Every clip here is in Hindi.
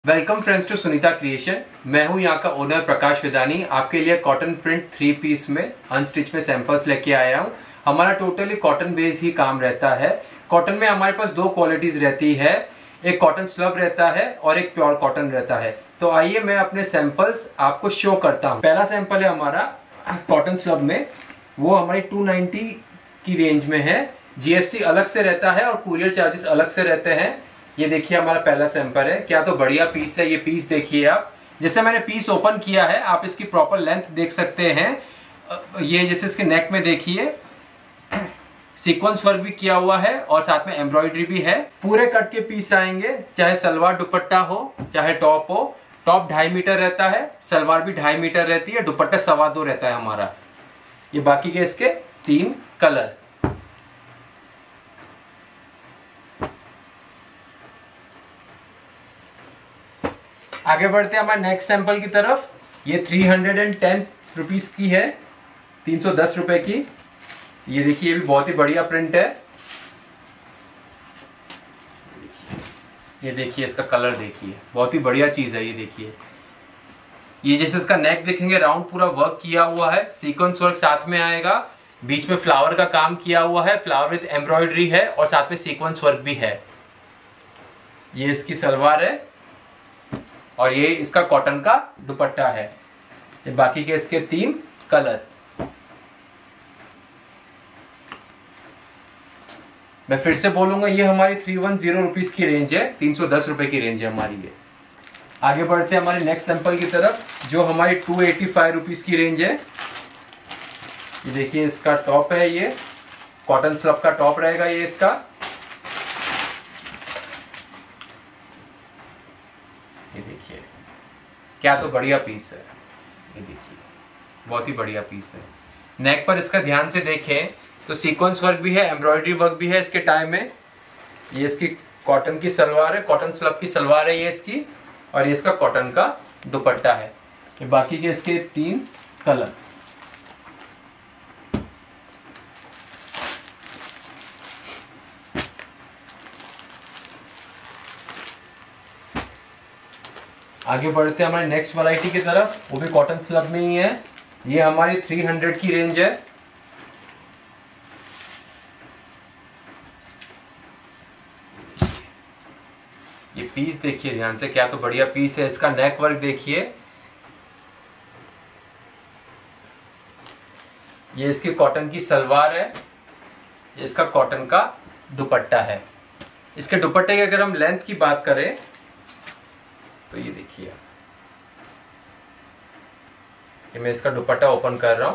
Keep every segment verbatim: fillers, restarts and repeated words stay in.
Welcome friends to Sunita creation. मैं हूं यहां का ओनर प्रकाश विदानी। आपके लिए कॉटन प्रिंट थ्री पीस में अनस्टिच में सैंपल्स लेके आया हूं। हमारा टोटली कॉटन बेस ही काम रहता है। कॉटन में हमारे पास दो क्वालिटीज रहती है, एक कॉटन स्लब रहता है और एक प्योर कॉटन रहता है। तो आइए मैं अपने सैंपल्स आपको शो करता हूँ। पहला सैंपल है हमारा कॉटन स्लब में, वो हमारी टू नाइंटी की रेंज में है। जीएसटी अलग से रहता है और कुरियर चार्जेस अलग से रहते हैं। ये देखिए हमारा पहला सैंपल है, क्या तो बढ़िया पीस है। ये पीस देखिए आप, जैसे मैंने पीस ओपन किया है आप इसकी प्रॉपर लेंथ देख सकते हैं। ये जैसे इसके नेक में देखिए सीक्वेंस वर्क भी किया हुआ है और साथ में एम्ब्रॉयडरी भी है। पूरे कट के पीस आएंगे, चाहे सलवार दुपट्टा हो चाहे टॉप हो। टॉप ढाई मीटर रहता है, सलवार भी ढाई मीटर रहती है, दुपट्टा सवा दो रहता है हमारा। ये बाकी के इसके तीन कलर। आगे बढ़ते हैं हमारे नेक्स्ट सैंपल की तरफ। ये three hundred and ten rupees की है, तीन सौ दस रुपए की। ये देखिए ये भी बहुत ही बढ़िया प्रिंट है। ये देखिए इसका कलर देखिए, बहुत ही बढ़िया चीज है। ये देखिए ये जैसे इसका नेक देखेंगे राउंड पूरा वर्क किया हुआ है, सीक्वेंस वर्क साथ में आएगा। बीच में फ्लावर का काम किया हुआ है, फ्लावर विद एम्ब्रॉयडरी है और साथ में सीक्वेंस वर्क भी है। ये इसकी सलवार है और ये इसका कॉटन का दुपट्टा है। ये बाकी के इसके तीन कलर। मैं फिर से बोलूंगा, ये हमारी थ्री वन जीरो रुपीज की रेंज है, तीन सौ दस रुपए की रेंज है हमारी ये। आगे बढ़ते हैं हमारे नेक्स्ट सैंपल की तरफ, जो हमारी टू एटी फाइव रुपीज की रेंज है। ये देखिए इसका टॉप है, ये कॉटन स्लब का टॉप रहेगा ये इसका। ये देखिए क्या तो बढ़िया पीस है। ये देखिए बहुत ही बढ़िया पीस है। नेक पर इसका ध्यान से देखें तो सीक्वेंस वर्क भी है, एम्ब्रॉयडरी वर्क भी है इसके टाई में। ये इसकी कॉटन की सलवार है, कॉटन स्लब की सलवार है ये इसकी, और ये इसका कॉटन का दुपट्टा है। ये बाकी के इसके तीन कलर। आगे बढ़ते हैं हमारे नेक्स्ट वैरायटी की तरफ, वो भी कॉटन स्लब में ही है। ये हमारी थ्री हंड्रेड की रेंज है। ये पीस देखिए ध्यान से, क्या तो बढ़िया पीस है। इसका नेक वर्क देखिए, ये इसकी कॉटन की सलवार है, ये इसका कॉटन का दुपट्टा है। इसके दुपट्टे की अगर हम लेंथ की बात करें तो ये देखिए, ये मैं इसका दुपट्टा ओपन कर रहा हूं।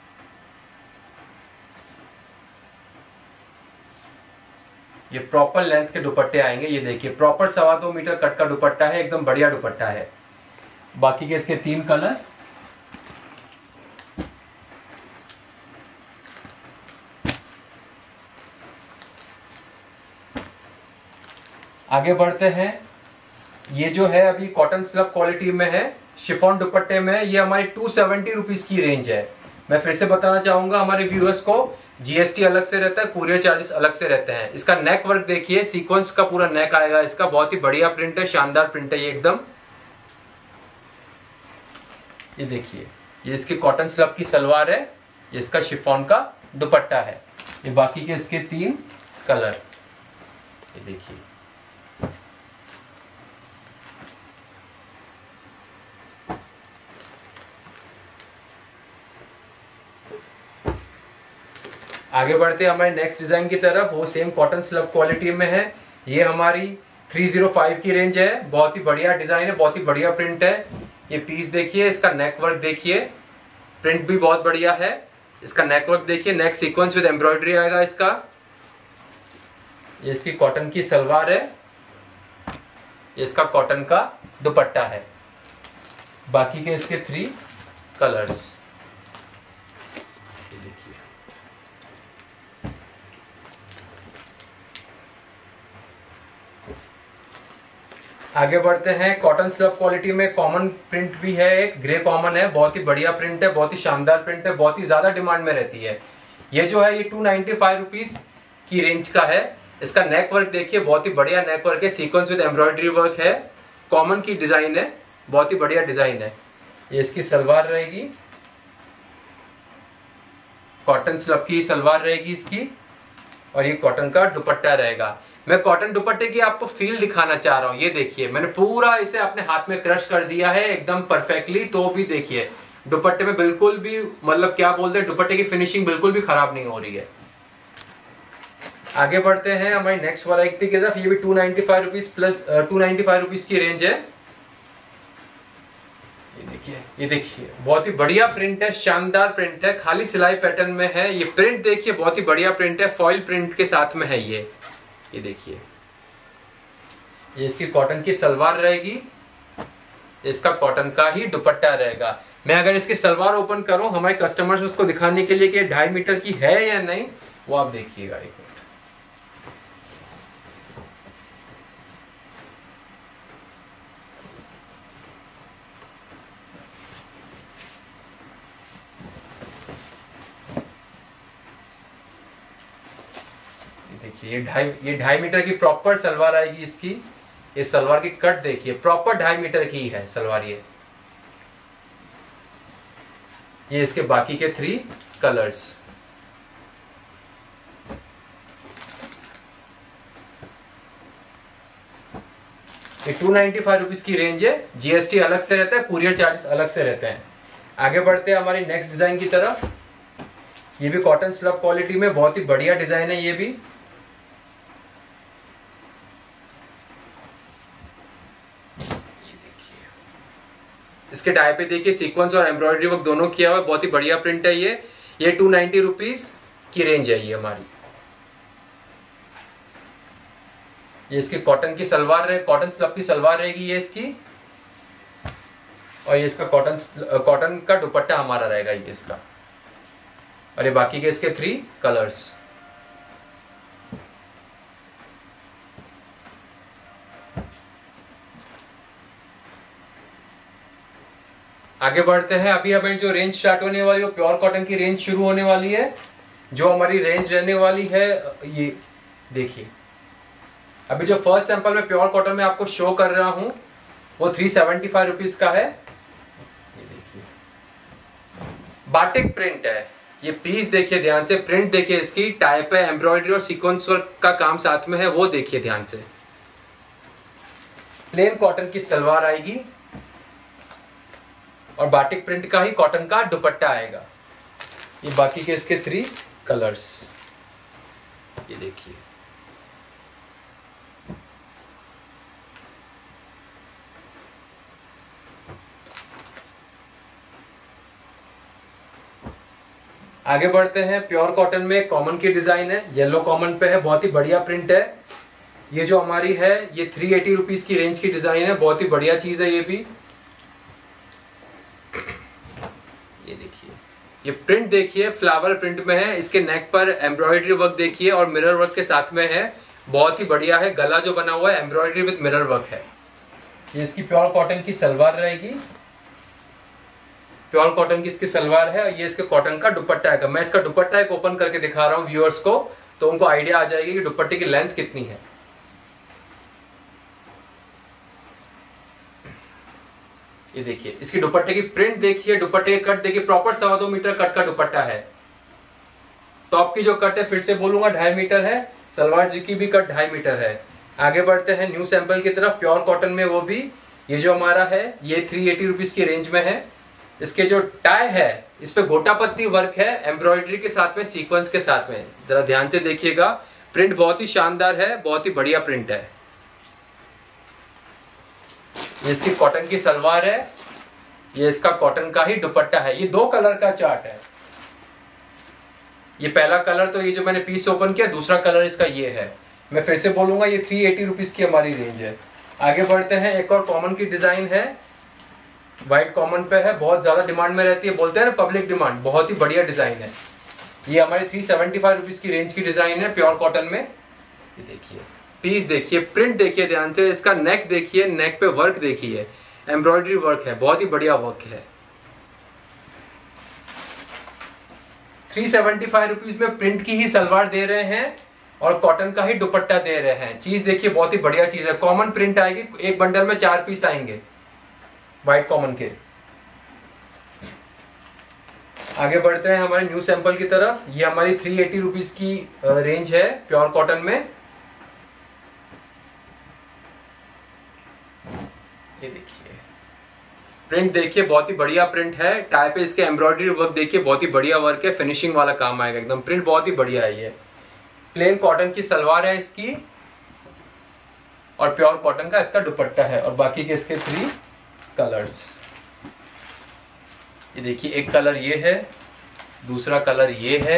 ये प्रॉपर लेंथ के दुपट्टे आएंगे। ये देखिए प्रॉपर सवा दो मीटर कट का दुपट्टा है, एकदम बढ़िया दुपट्टा है। बाकी के इसके तीन कलर। आगे बढ़ते हैं, ये जो है अभी कॉटन स्लब क्वालिटी में है, शिफॉन दुपट्टे में है। ये हमारी टू सेवेंटी रुपीज की रेंज है। मैं फिर से बताना चाहूंगा हमारे व्यूअर्स को, जीएसटी अलग से रहता है, कुरियर चार्जेस अलग से रहते हैं। इसका नेक वर्क देखिए, सीक्वेंस का पूरा नेक आएगा इसका। बहुत ही बढ़िया प्रिंट है, शानदार प्रिंट है ये एकदम। ये देखिए ये इसकी कॉटन स्लब की सलवार है, ये इसका शिफॉन का दुपट्टा है। ये बाकी के इसके तीन कलर। ये देखिए आगे बढ़ते हैं हमारे नेक्स्ट डिजाइन की तरफ, वो सेम कॉटन स्लब क्वालिटी में है। ये हमारी थ्री ज़ीरो फाइव की रेंज है। बहुत ही बढ़िया डिजाइन है, बहुत ही बढ़िया प्रिंट है। ये पीस देखिए, इसका नेक वर्क देखिए, प्रिंट भी बहुत बढ़िया है। इसका नेक वर्क देखिए, नेक सीक्वेंस विद एम्ब्रॉयडरी आएगा इसका। ये इसकी कॉटन की सलवार है, ये इसका कॉटन का दुपट्टा है। बाकी के इसके थ्री कलर्स। आगे बढ़ते हैं, कॉटन स्लब क्वालिटी में कॉमन प्रिंट भी है, एक ग्रे कॉमन है। बहुत ही बढ़िया प्रिंट है, बहुत ही शानदार प्रिंट है, बहुत ही ज्यादा डिमांड में रहती है। ये जो है ये टू नाइंटी फाइव रुपीज की रेंज का है। इसका नेक वर्क देखिए, बहुत ही बढ़िया नेक वर्क है, सीक्वेंस विद एम्ब्रॉयडरी वर्क है। कॉमन की डिजाइन है, बहुत ही बढ़िया डिजाइन है। ये इसकी सलवार रहेगी, कॉटन स्लब की सलवार रहेगी इसकी, और ये कॉटन का दुपट्टा रहेगा। मैं कॉटन दुपट्टे की आपको फील दिखाना चाह रहा हूँ। ये देखिए मैंने पूरा इसे अपने हाथ में क्रश कर दिया है एकदम परफेक्टली, तो भी देखिए दुपट्टे में बिल्कुल भी मतलब क्या बोलते हैं, दुपट्टे की फिनिशिंग बिल्कुल भी खराब नहीं हो रही है। आगे बढ़ते हैं हमारी नेक्स्ट वैरायटी की तरफ। ये भी two ninety five rupees plus two ninety five rupees की रेंज है। ये देखिए, ये देखिए बहुत ही बढ़िया प्रिंट है, शानदार प्रिंट है, खाली सिलाई पैटर्न में है। ये प्रिंट देखिए बहुत ही बढ़िया प्रिंट है, फॉइल प्रिंट के साथ में है ये। ये देखिए, ये इसकी कॉटन की सलवार रहेगी, इसका कॉटन का ही दुपट्टा रहेगा। मैं अगर इसकी सलवार ओपन करूं हमारे कस्टमर्स उसको दिखाने के लिए कि ढाई मीटर की है या नहीं, वो आप देखिएगा एक मिनट। देखिए ये ढाई ये ढाई मीटर की प्रॉपर सलवार आएगी इसकी। ये सलवार की कट देखिए प्रॉपर ढाई मीटर की है सलवार ये। ये इसके बाकी के थ्री कलर्स। ये टू नाइनटी फाइव रुपीज की रेंज है, जीएसटी अलग से रहता है, कुरियर चार्जेस अलग से रहते हैं। आगे बढ़ते हैं हमारी नेक्स्ट डिजाइन की तरफ। ये भी कॉटन स्लब क्वालिटी में बहुत ही बढ़िया डिजाइन है ये भी। इसके टाई पे देखिए सीक्वेंस और एम्ब्रॉयडरी वर्क दोनों किया हुआ है, बहुत ही बढ़िया प्रिंट है ये। ये टू नाइनटी रुपीज की रेंज है ये हमारी। ये इसकी कॉटन की सलवार रहे, कॉटन स्लब की सलवार रहेगी ये इसकी, और ये इसका कॉटन कॉटन का दुपट्टा हमारा रहेगा ये इसका, और ये बाकी के इसके थ्री कलर्स। आगे बढ़ते हैं। अभी हमें जो रेंज स्टार्ट होने वाली है वो प्योर कॉटन की रेंज शुरू होने वाली है। जो हमारी रेंज रहने वाली है ये देखिए, अभी जो फर्स्ट सैंपल में प्योर कॉटन में आपको शो कर रहा हूं वो थ्री सेवेंटी फाइव रुपीज का है। ये देखिए बाटिक प्रिंट है ये, प्लीज देखिए ध्यान से, प्रिंट देखिए इसकी, टाई पे एम्ब्रॉयडरी और सीक्वेंस वर्क का काम साथ में है, वो देखिए ध्यान से। प्लेन कॉटन की सलवार आएगी और बाटिक प्रिंट का ही कॉटन का दुपट्टा आएगा। ये बाकी के इसके थ्री कलर्स। ये देखिए आगे बढ़ते हैं। प्योर कॉटन में कॉमन की डिजाइन है, येलो कॉमन पे है, बहुत ही बढ़िया प्रिंट है। ये जो हमारी है ये थ्री एटी रुपीज की रेंज की डिजाइन है, बहुत ही बढ़िया चीज है ये भी। ये देखिए, ये प्रिंट देखिए फ्लावर प्रिंट में है, इसके नेक पर एम्ब्रॉयडरी वर्क देखिए और मिरर वर्क के साथ में है, बहुत ही बढ़िया है। गला जो बना हुआ है एम्ब्रॉयडरी विद मिरर वर्क है। ये इसकी प्योर कॉटन की सलवार रहेगी, प्योर कॉटन की इसकी सलवार है, और ये इसके कॉटन का दुपट्टा है। मैं इसका दुपट्टा एक ओपन करके दिखा रहा हूं व्यूअर्स को, तो उनको आइडिया आ जाएगी कि दुपट्टे की लेंथ कितनी है। ये देखिए इसकी दुपट्टे की प्रिंट देखिए, दुपट्टे की कट देखिए, प्रॉपर सवा दो मीटर कट का दुपट्टा है। टॉप की जो कट है फिर से बोलूंगा ढाई मीटर है, सलवार जी की भी कट ढाई मीटर है। आगे बढ़ते हैं न्यू सैंपल की तरफ, प्योर कॉटन में वो भी। ये जो हमारा है ये थ्री एटी रुपीज की रेंज में है। इसके जो टाई है इस पे गोटा पत्ती वर्क है, एम्ब्रॉयडरी के साथ में, सीक्वेंस के साथ में। जरा ध्यान से देखिएगा, प्रिंट बहुत ही शानदार है, बहुत ही बढ़िया प्रिंट है। ये इसकी कॉटन की सलवार है, ये इसका कॉटन का ही दुपट्टा है। ये दो कलर का चार्ट है। ये पहला कलर तो ये जो मैंने पीस ओपन किया, दूसरा कलर इसका ये है। मैं फिर से बोलूंगा ये थ्री एटी रुपीज की हमारी रेंज है। आगे बढ़ते हैं, एक और कॉमन की डिजाइन है, व्हाइट कॉमन पे है, बहुत ज्यादा डिमांड में रहती है, बोलते हैं ना पब्लिक डिमांड, बहुत ही बढ़िया डिजाइन है। ये हमारी थ्री सेवेंटी फाइव रुपीज की रेंज की डिजाइन है प्योर कॉटन में। ये देखिए पीस देखिए, प्रिंट देखिए ध्यान से, इसका नेक देखिए, नेक पे वर्क देखिए, एम्ब्रॉयडरी वर्क है, बहुत ही बढ़िया वर्क है। थ्री सेवेंटी फाइव रुपीज में प्रिंट की ही सलवार दे रहे हैं। और कॉटन का ही दुपट्टा दे रहे हैं। चीज देखिए बहुत ही बढ़िया चीज है, कॉमन प्रिंट आएगी, एक बंडल में चार पीस आएंगे व्हाइट कॉमन के। आगे बढ़ते हैं हमारे न्यू सैंपल की तरफ। ये हमारी थ्री एटी रुपीज की रेंज है प्योर कॉटन में। ये देखिए प्रिंट देखिए बहुत ही बढ़िया प्रिंट है, टाई पे इसके एम्ब्रॉयडरी वर्क देखिए बहुत ही बढ़िया वर्क है, फिनिशिंग वाला काम आएगा एकदम। प्रिंट बहुत ही बढ़िया है। ये प्लेन कॉटन की सलवार है इसकी और प्योर कॉटन का इसका दुपट्टा है और बाकी के इसके थ्री कलर्स। ये देखिए एक कलर ये है, दूसरा कलर ये है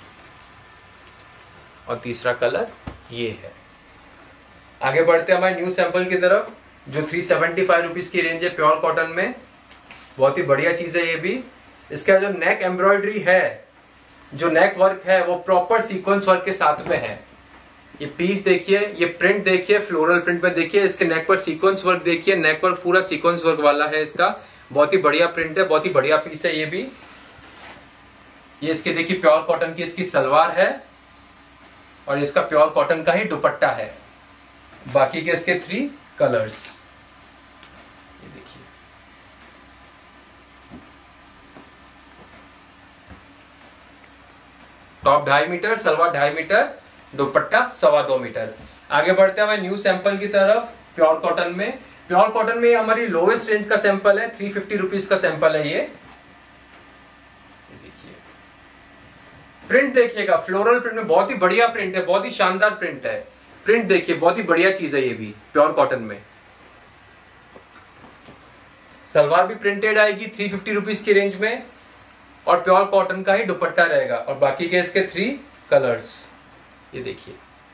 और तीसरा कलर ये है। आगे बढ़ते हैं हमारे न्यू सैंपल की तरफ जो थ्री सेवेंटी फाइव रुपीज की रेंज है प्योर कॉटन में। बहुत ही बढ़िया चीज है ये भी। इसका जो नेक एम्ब्रॉयडरी है, जो नेक वर्क है वो प्रॉपर सीक्वेंस वर्क के साथ में है। ये पीस देखिए, ये प्रिंट देखिए, फ्लोरल प्रिंट में देखिए, इसके नेक पर सीक्वेंस वर्क देखिए, नेक वर्क पूरा सीक्वेंस वर्क वाला है इसका। बहुत ही बढ़िया प्रिंट है, बहुत ही बढ़िया पीस है ये भी। ये इसके देखिए प्योर कॉटन की इसकी सलवार है और इसका प्योर कॉटन का ही दुपट्टा है। बाकी के इसके थ्री कलर्स। ये देखिए टॉप ढाई मीटर, सलवार ढाई मीटर, दुपट्टा सवा दो मीटर। आगे बढ़ते हैं हमारे न्यू सैंपल की तरफ प्योर कॉटन में। प्योर कॉटन में हमारी लोएस्ट रेंज का सैंपल है, थ्री फिफ्टी रुपीज का सैंपल है ये। देखिए प्रिंट देखिएगा, फ्लोरल प्रिंट में बहुत ही बढ़िया प्रिंट है, बहुत ही शानदार प्रिंट है। प्रिंट देखिए बहुत ही बढ़िया चीज है ये भी प्योर कॉटन में। सलवार भी प्रिंटेड आएगी थ्री फिफ्टी रुपीज की रेंज में और प्योर कॉटन का ही दुपट्टा रहेगा और बाकी के इसके थ्री कलर्स। ये देखिए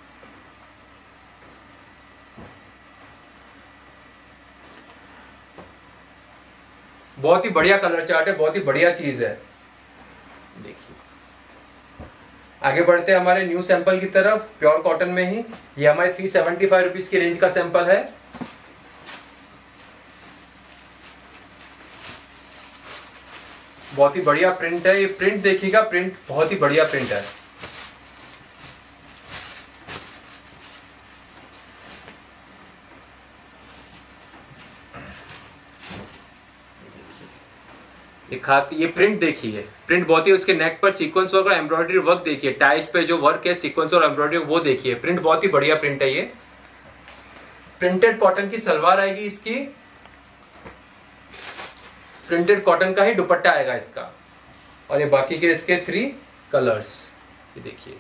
बहुत ही बढ़िया कलर चार्ट है, बहुत ही बढ़िया चीज है। देखिए आगे बढ़ते हैं हमारे न्यू सैंपल की तरफ प्योर कॉटन में ही। ये हमारे थ्री सेवेंटी फाइव रुपीज की रेंज का सैंपल है। बहुत ही बढ़िया प्रिंट है, ये प्रिंट देखिएगा, प्रिंट बहुत ही बढ़िया प्रिंट है। ये खास ये प्रिंट देखिए, प्रिंट बहुत ही, उसके नेक पर सीक्वेंस वर्क और एम्ब्रॉयडरी वर्क देखिए, टाइज पे जो वर्क है सीक्वेंस और एम्ब्रॉयडरी वो देखिए। प्रिंट बहुत ही बढ़िया प्रिंट है ये। प्रिंटेड कॉटन की सलवार आएगी इसकी, प्रिंटेड कॉटन का ही दुपट्टा आएगा इसका और ये बाकी के इसके थ्री कलर्स। ये देखिए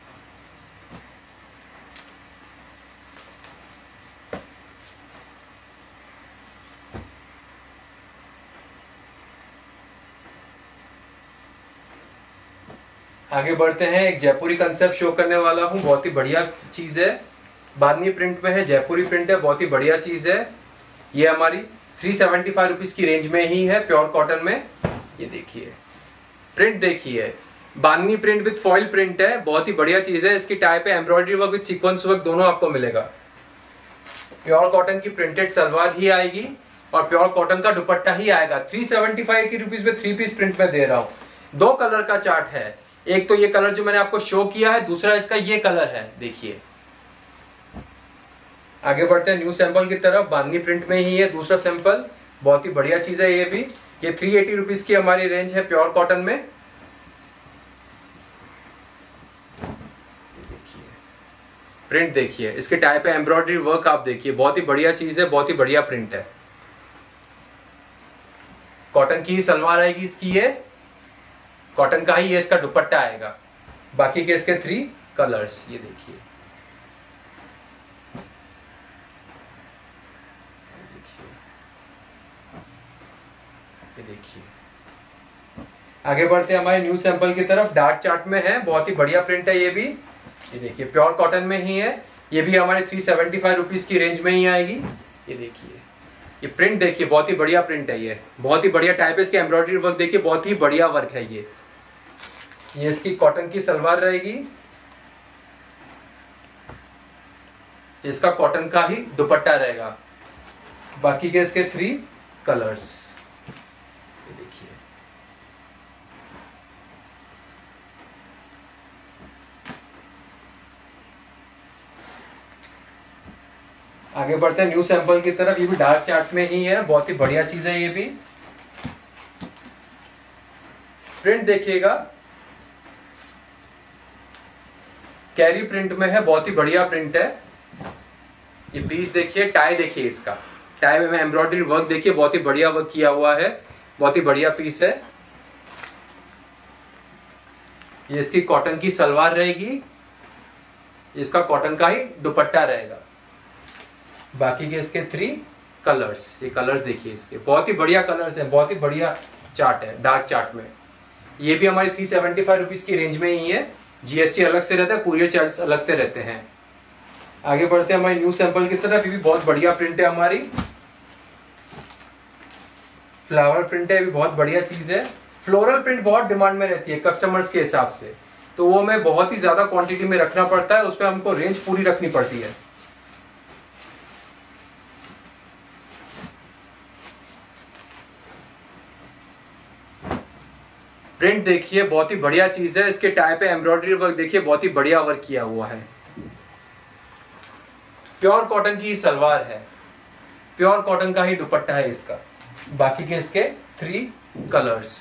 आगे बढ़ते हैं, एक जयपुरी कंसेप्ट शो करने वाला हूं। बहुत ही बढ़िया चीज है, बांधनी प्रिंट में है, जयपुरी प्रिंट है, बहुत ही बढ़िया चीज है। ये हमारी थ्री सेवेंटी फाइव रुपीज की रेंज में ही है प्योर कॉटन में। ये देखिए प्रिंट देखिए, bandhani print with foil print है, बहुत ही बढ़िया चीज है। इसकी टाई पे embroidery work with sequence work दोनों आपको मिलेगा। प्योर कॉटन की प्रिंटेड सलवार ही आएगी और प्योर कॉटन का दुपट्टा ही आएगा। थ्री सेवेंटी फाइव की रुपीज में थ्री पीस प्रिंट में दे रहा हूं। दो कलर का चार्ट है, एक तो ये कलर जो मैंने आपको शो किया है, दूसरा इसका ये कलर है। देखिए आगे बढ़ते हैं न्यू सैंपल की तरफ। बांधनी प्रिंट में ही है दूसरा सैंपल, बहुत ही बढ़िया चीज है ये भी। ये थ्री एटी रुपीज की हमारी रेंज है प्योर कॉटन में। देखिए प्रिंट देखिए, इसके टाई पे एम्ब्रॉयडरी वर्क आप देखिए, बहुत ही बढ़िया चीज है, बहुत ही बढ़िया प्रिंट है। कॉटन की ही सलवार आएगी इसकी, ये कॉटन का ही ये इसका दुपट्टा आएगा। बाकी के इसके थ्री कलर्स। ये देखिए ये देखिए आगे बढ़ते हैं हमारे न्यू सैंपल की तरफ। डार्क चार्ट में है, बहुत ही बढ़िया प्रिंट है ये भी। ये देखिए प्योर कॉटन में ही है, ये भी हमारे थ्री सेवेंटी फाइव रुपीज की रेंज में ही आएगी। ये देखिए ये प्रिंट देखिए, बहुत ही बढ़िया प्रिंट है ये, बहुत ही बढ़िया टाइप है। इसके एम्ब्रॉयडरी वर्क देखिए, बहुत ही बढ़िया वर्क है ये। ये इसकी कॉटन की सलवार रहेगी, इसका कॉटन का ही दुपट्टा रहेगा। बाकी के इसके थ्री कलर्स। ये देखिए आगे बढ़ते हैं न्यू सैंपल की तरफ। ये भी डार्क चार्ट में ही है, बहुत ही बढ़िया चीज है। ये भी प्रिंट देखिएगा, कैरी प्रिंट में है, बहुत ही बढ़िया प्रिंट है। ये पीस देखिए, टाई देखिए, इसका टाई में एम्ब्रॉयडरी वर्क देखिए, बहुत ही बढ़िया वर्क किया हुआ है, बहुत ही बढ़िया पीस है। ये इसकी कॉटन की सलवार रहेगी, इसका कॉटन का ही दुपट्टा रहेगा। बाकी के इसके थ्री कलर्स, ये कलर्स देखिए इसके, बहुत ही बढ़िया कलर्स हैं, बहुत ही बढ़िया चार्ट है डार्क चार्ट में। ये भी हमारी थ्री सेवेंटी फाइव रुपीज की रेंज में ही है। जीएसटी अलग से रहता है, कुरियर चार्ज अलग से रहते हैं। आगे बढ़ते हैं हमारी न्यू सैंपल की तरफ। ये भी बहुत बढ़िया प्रिंट है, हमारी फ्लावर प्रिंट है, ये भी बहुत बढ़िया चीज है। फ्लोरल प्रिंट बहुत डिमांड में रहती है कस्टमर्स के हिसाब से, तो वो हमें बहुत ही ज्यादा क्वांटिटी में रखना पड़ता है, उस पर हमको रेंज पूरी रखनी पड़ती है। प्रिंट देखिए, बहुत ही बढ़िया चीज है। इसके टाई पे एम्ब्रॉयडरी वर्क देखिए, बहुत ही बढ़िया वर्क किया हुआ है। प्योर कॉटन की सलवार है, प्योर कॉटन का ही दुपट्टा है इसका। बाकी के इसके थ्री कलर्स।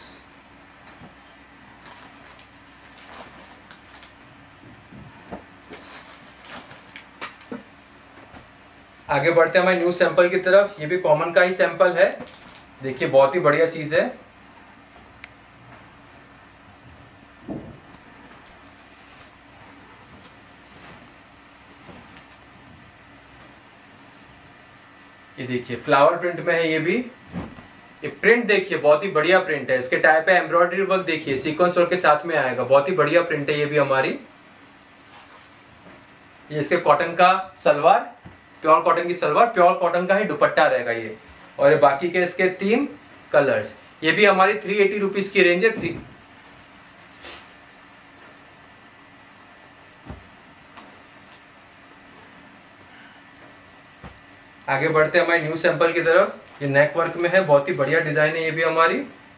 आगे बढ़ते हैं हमारे न्यू सैंपल की तरफ। ये भी कॉमन का ही सैंपल है, देखिए बहुत ही बढ़िया चीज है। ये देखिए फ्लावर प्रिंट में है। ये भी ये प्रिंट देखिए, बहुत ही बढ़िया प्रिंट है। इसके टाई पे एम्ब्रॉयडरी वर्क देखिए, सीक्वेंस वर्क के साथ में आएगा, बहुत ही बढ़िया प्रिंट है ये भी हमारी। ये इसके कॉटन का सलवार, प्योर कॉटन की सलवार, प्योर कॉटन का ही दुपट्टा रहेगा ये। और ये बाकी के इसके तीन कलर्स। ये भी हमारी थ्री एटी रुपीज की रेंज है। थ्री आगे बढ़ते हैं हमारे न्यू सैंपल की तरफ। ये नेक वर्क में है, बहुत ही बढ़िया डिजाइन है ये भी हमारी।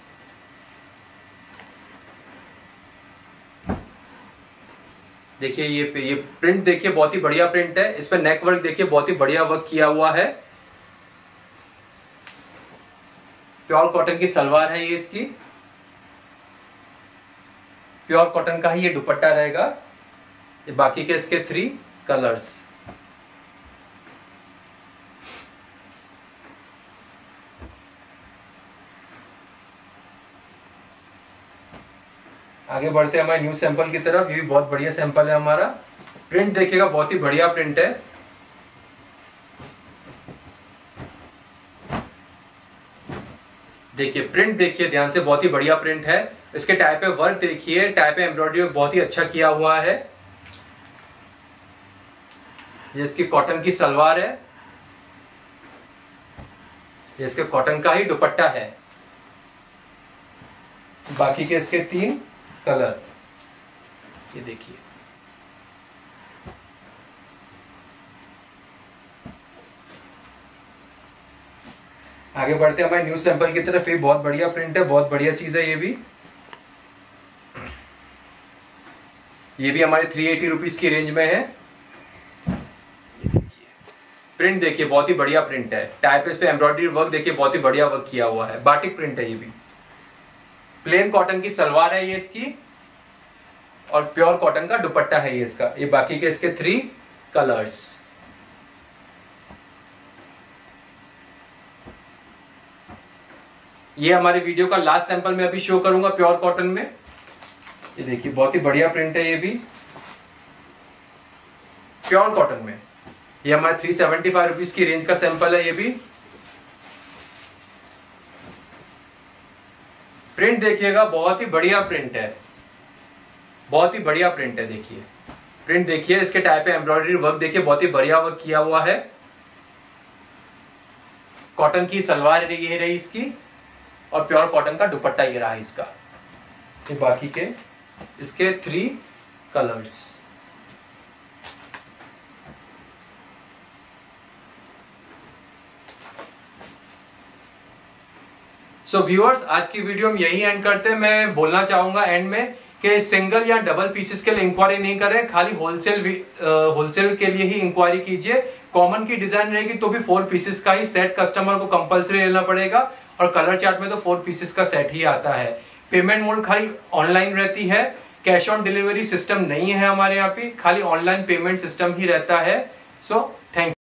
देखिए ये ये प्रिंट देखिए, बहुत ही बढ़िया प्रिंट है। इस पे नेक वर्क देखिए, बहुत ही बढ़िया वर्क किया हुआ है। प्योर कॉटन की सलवार है ये इसकी, प्योर कॉटन का ही ये दुपट्टा रहेगा। ये बाकी के इसके थ्री कलर्स। आगे बढ़ते हैं हमारे न्यू सैंपल की तरफ। ये भी बहुत बढ़िया सैंपल है हमारा। प्रिंट देखिएगा, बहुत ही बढ़िया प्रिंट है। देखिए प्रिंट देखिए ध्यान से, बहुत ही बढ़िया प्रिंट है। इसके टाई पे वर्क देखिए, टाई पे एम्ब्रॉयडरी बहुत ही अच्छा किया हुआ है। ये इसकी कॉटन की सलवार है, ये इसके कॉटन का ही दुपट्टा है। बाकी के इसके तीन कलर, ये देखिए। आगे बढ़ते हैं हमारे न्यू सैंपल की तरफ। ये बहुत बढ़िया प्रिंट है, बहुत बढ़िया चीज है ये भी। ये भी हमारे थ्री एटी रुपीज की रेंज में है। प्रिंट देखिए, बहुत ही बढ़िया प्रिंट है। टाइप पे एम्ब्रॉयडरी वर्क देखिए, बहुत ही बढ़िया वर्क किया हुआ है। बाटिक प्रिंट है ये भी। प्लेन कॉटन की सलवार है ये इसकी, और प्योर कॉटन का दुपट्टा है ये इसका। ये बाकी के इसके थ्री कलर्स। ये हमारे वीडियो का लास्ट सैंपल में अभी शो करूंगा प्योर कॉटन में। ये देखिए बहुत ही बढ़िया प्रिंट है ये भी, प्योर कॉटन में। ये हमारे थ्री सेवेंटी फाइव रुपीज की रेंज का सैंपल है ये भी। प्रिंट देखिएगा, बहुत ही बढ़िया प्रिंट है, बहुत ही बढ़िया प्रिंट है। देखिए प्रिंट देखिए, इसके टाइप पे एम्ब्रॉयडरी वर्क देखिए, बहुत ही बढ़िया वर्क किया हुआ है। कॉटन की सलवार ये रही इसकी, और प्योर कॉटन का दुपट्टा ये रहा इसका। ये बाकी के इसके थ्री कलर्स। सो व्यूअर्स, आज की वीडियो हम यही एंड करते हैं। मैं बोलना चाहूंगा एंड में कि सिंगल या डबल पीसेस के लिए इंक्वायरी नहीं करें, खाली होलसेल होलसेल के लिए ही इंक्वायरी कीजिए। कॉमन की डिजाइन रहेगी तो भी फोर पीसेस का ही सेट कस्टमर को कंपलसरी लेना पड़ेगा, और कलर चार्ट में तो फोर पीसेस का सेट ही आता है। पेमेंट मोड खाली ऑनलाइन रहती है, कैश ऑन डिलीवरी सिस्टम नहीं है हमारे यहाँ पे, खाली ऑनलाइन पेमेंट सिस्टम ही रहता है। So thank